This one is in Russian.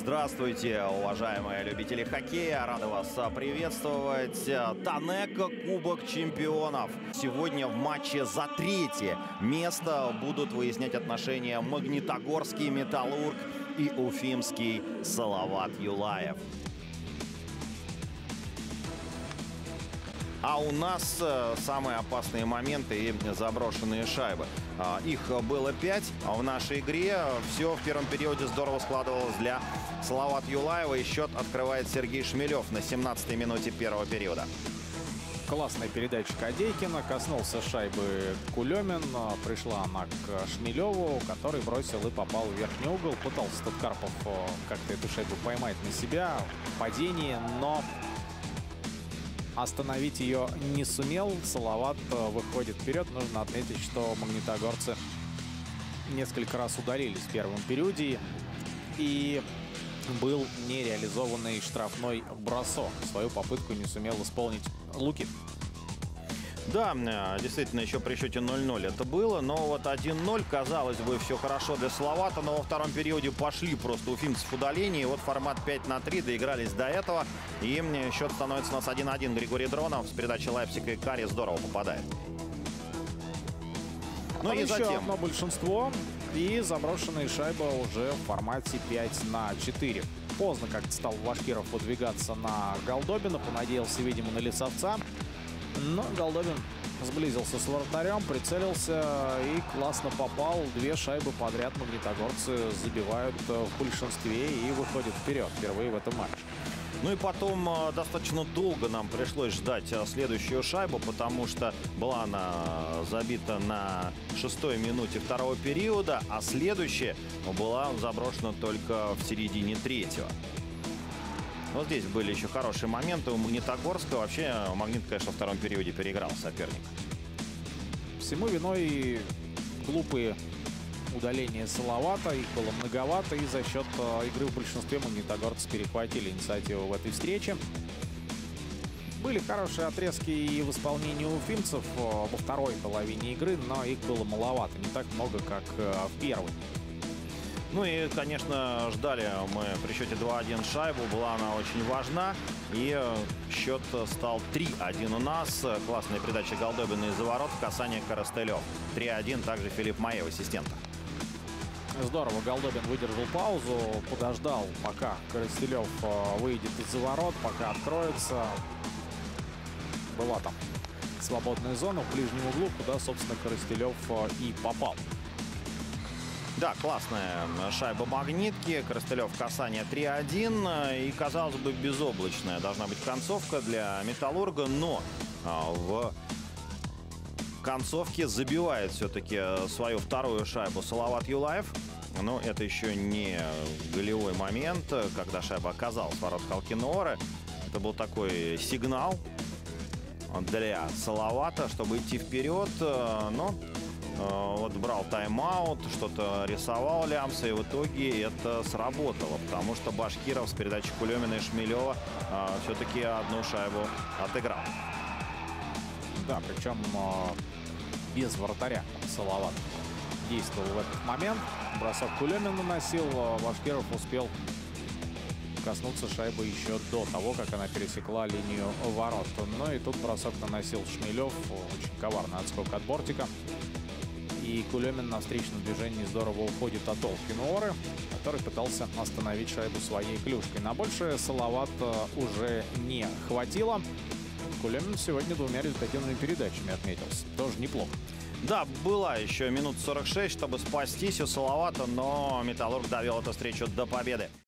Здравствуйте, уважаемые любители хоккея. Рады вас приветствовать. Танека, Кубок чемпионов. Сегодня в матче за третье место будут выяснять отношения Магнитогорский Металлург и уфимский Салават Юлаев. А у нас самые опасные моменты и заброшенные шайбы. Их было 5, а в нашей игре все в первом периоде здорово складывалось для Салавата Юлаева. И счет открывает Сергей Шмелев на 17-й минуте первого периода. Классная передача Кадейкина. Коснулся шайбы Кулемин. Пришла она к Шмелеву, который бросил и попал в верхний угол. Пытался Тоткарпов как-то эту шайбу поймать на себя. Падение, но остановить ее не сумел. Салават выходит вперед. Нужно отметить, что магнитогорцы несколько раз ударились в первом периоде. И был нереализованный штрафной бросок. Свою попытку не сумел исполнить Лукин. Да, действительно, еще при счете 0-0 это было. Но вот 1-0, казалось бы, все хорошо для Салавата. Но во втором периоде пошли просто уфимцы в удаление. И вот формат 5-3 доигрались до этого. И счет становится у нас 1-1. Григорий Дронов с передачи Лайпцига и Карри здорово попадает. Ну и еще одно большинство. И заброшенная шайба уже в формате 5-4. Поздно как-то стал Башкиров выдвигаться на Голдобина. Понадеялся, видимо, на Лисовца. Но Голдобин сблизился с вратарем, прицелился и классно попал. 2 шайбы подряд магнитогорцы забивают в большинстве и выходят вперед впервые в этом матче. Ну и потом достаточно долго нам пришлось ждать следующую шайбу, потому что была она забита на 6-й минуте второго периода, а следующая была заброшена только в середине 3-го. Вот здесь были еще хорошие моменты у Магнитогорска. Вообще Магнит, конечно, во втором периоде переиграл соперника. Всему виной глупые удаления Салавата. Их было многовато. И за счет игры в большинстве магнитогорцы перехватили инициативу в этой встрече. Были хорошие отрезки и в исполнении уфимцев во второй половине игры, но их было маловато. Не так много, как в первой. Ну и, конечно, ждали мы при счете 2-1 шайбу. Была она очень важна. И счет стал 3-1 у нас. Классная передача Голдобина из-за ворот. Касание Коростылев. 3-1. Также Филипп Маев, ассистента. Здорово. Голдобин выдержал паузу. Подождал, пока Коростылев выйдет из-за ворот. Пока откроется. Была там свободная зона в ближнем углу, куда, собственно, Коростылев и попал. Да, классная шайба магнитки. Коростылев, касание 3-1. И, казалось бы, безоблачная должна быть концовка для Металлурга. Но в концовке забивает все-таки свою вторую шайбу Салават Юлаев. Но это еще не голевой момент, когда шайба оказалась в ворот Халкинора. Это был такой сигнал для Салавата, чтобы идти вперед. Но вот брал тайм-аут, что-то рисовал Лямса, и в итоге это сработало, потому что Башкиров с передачи Кулемина и Шмелева все-таки одну шайбу отыграл. Да, причем без вратаря Салават действовал в этот момент. Бросок Кулемин наносил, Башкиров успел коснуться шайбы еще до того, как она пересекла линию ворот. Ну и тут бросок наносил Шмелев, очень коварный отскок от бортика. И Кулемин на встречном движении здорово уходит от Олкинуоры, который пытался остановить шайбу своей клюшкой. На большее Салават уже не хватило. Кулемин сегодня 2 результативными передачами отметился. Тоже неплохо. Да, была еще минут 46, чтобы спастись у Салавата, но Металлург довел эту встречу до победы.